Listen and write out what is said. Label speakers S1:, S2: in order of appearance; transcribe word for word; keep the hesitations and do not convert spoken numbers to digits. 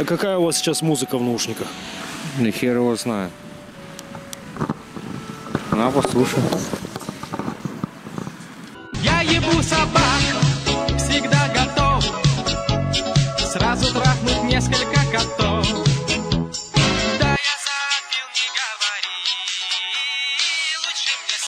S1: А какая у вас сейчас музыка в наушниках?
S2: Да хер его знаю. На, послушай.
S3: Я ебу собак.